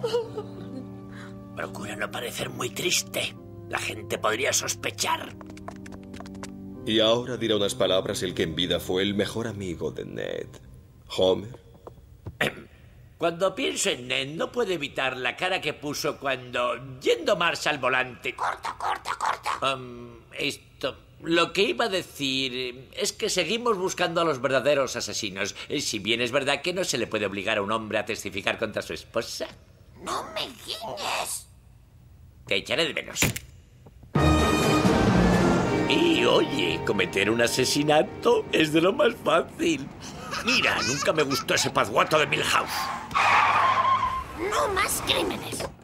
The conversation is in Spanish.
Procura no parecer muy triste. La gente podría sospechar. Y ahora dirá unas palabras el que en vida fue el mejor amigo de Ned. Homer. Cuando pienso en Ned, no puedo evitar la cara que puso cuando, yendo marcha al volante... ¡Corta! Lo que iba a decir es que seguimos buscando a los verdaderos asesinos. Si bien es verdad que no se le puede obligar a un hombre a testificar contra su esposa. ¡No me guiñes! Te echaré de menos. Y oye, cometer un asesinato es de lo más fácil. Mira, nunca me gustó ese pazguato de Milhouse. ¡No más crímenes!